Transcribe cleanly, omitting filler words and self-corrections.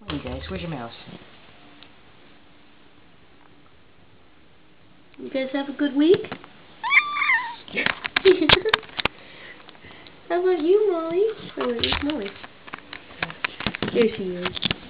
Hey guys, where's your mouse? You guys have a good week? How about you, Molly? Oh, wait, where's Molly? There she is.